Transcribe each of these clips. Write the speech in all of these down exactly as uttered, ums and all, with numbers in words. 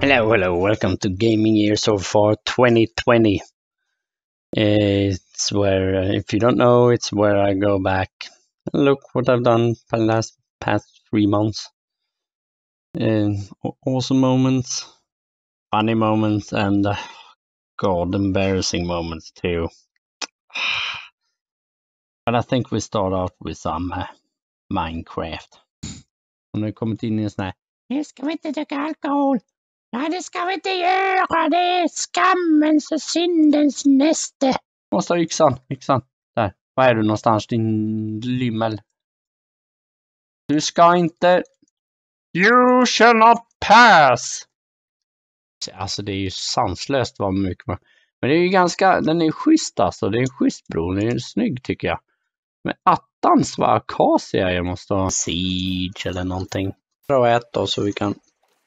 Hello, hello, welcome to Gaming Year so far twenty twenty. It's where, uh, if you don't know, it's where I go back and look what I've done for the last past three months. And awesome moments, funny moments, and uh, god, embarrassing moments too. But I think we start out with some uh, Minecraft. Och nu kommit in i en sån här, nu ska vi inte dricka alkohol. Nej, det ska vi inte göra. Det är skammens och syndens näste. Måste ha yxan, yxan. Där. Var är du någonstans, din lymmel? Du ska inte... You shall not pass! Alltså, det är ju sanslöst vad mycket man... Men det är ju ganska... Den är schysst alltså. Det är en schysst bro. Den är snygg tycker jag. Men attans vad akacia jag måste ha. Siege eller någonting. Bra att äta så vi kan...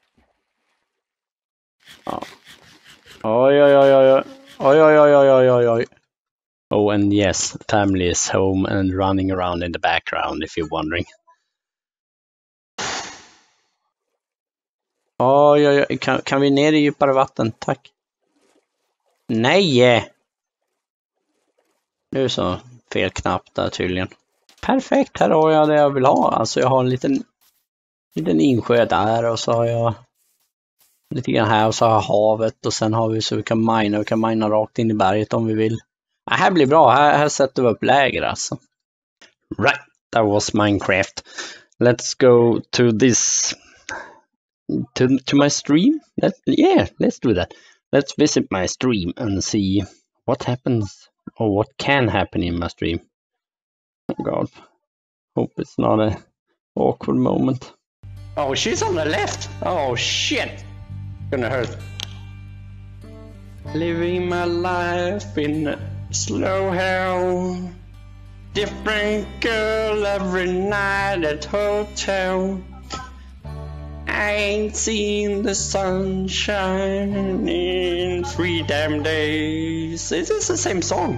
Ja. Oj, oj, oj, oj, oj, oj, oj, oj, oj, oj. Oh, and yes, family is home and running around in the background if you're wondering. Oj, oj, oj, kan, kan vi ner i djupare vatten? Tack. Nej! Nu så, fel knapp där tydligen. Perfekt, här har jag det jag vill ha. Alltså jag har en liten, liten insjö där och så har jag lite grann här och så har jag havet och sen har vi så vi kan mina och vi kan mina rakt in i berget om vi vill. Det här blir bra, här, här sätter vi upp läger alltså. Right, that was Minecraft. Let's go to this, to, to my stream. Let, yeah, let's do that. Let's visit my stream and see what happens or what can happen in my stream. Oh god, hope it's not a awkward moment. Oh, she's on the left. Oh shit. Gonna hurt. Living my life in slow hell. Different girl every night at hotel. I ain't seen the sunshine in three damn days. Is this the same song?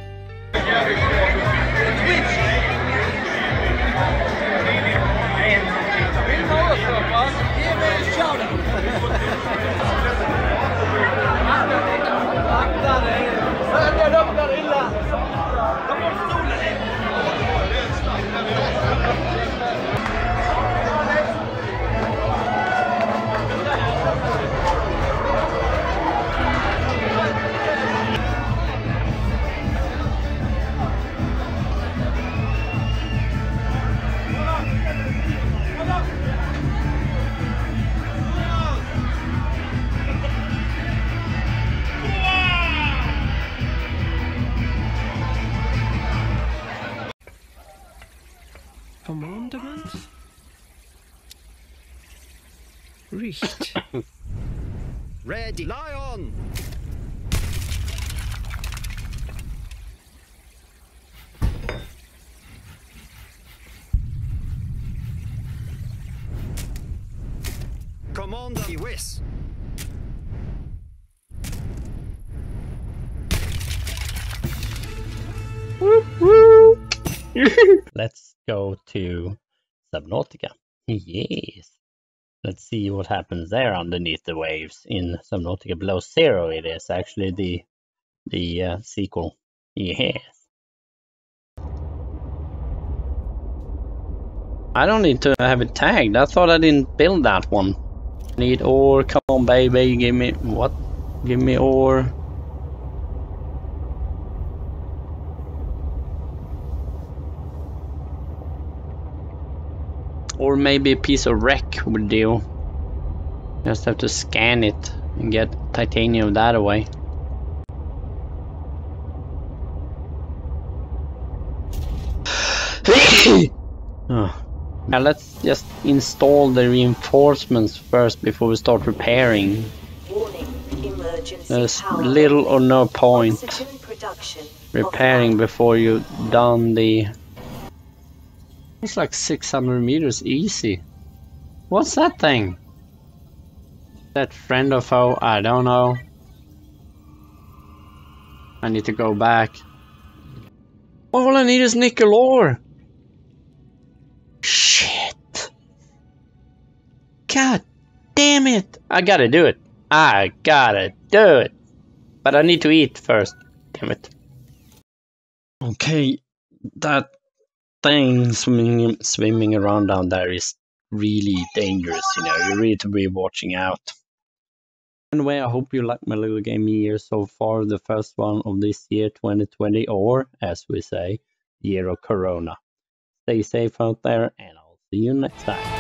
Commandment? Richt. Ready. Lion! Commander Whis. Whoop, whoop. Let's go to Subnautica. Yes. Let's see what happens there underneath the waves in Subnautica Below Zero. It is actually the the uh, sequel. Yes. I don't need to have it tagged. I thought I didn't build that one. Need ore. Come on, baby. Give me what? Give me ore. Or maybe a piece of wreck would do. Just have to scan it and get titanium that away. Oh. Now let's just install the reinforcements first before we start repairing. There's little or no point repairing before you've done the... It's like six hundred meters easy. What's that thing? That friend or foe? I don't know. I need to go back. All I need is nickel ore. Shit. God damn it. I gotta do it. I gotta do it. But I need to eat first. Damn it. Okay, that thing swimming swimming around down there is really dangerous, you know. You really to be watching out. Anyway, I hope you like my little game here so far, the first one of this year twenty twenty, or as we say, year of Corona. Stay safe out there, and I'll see you next time.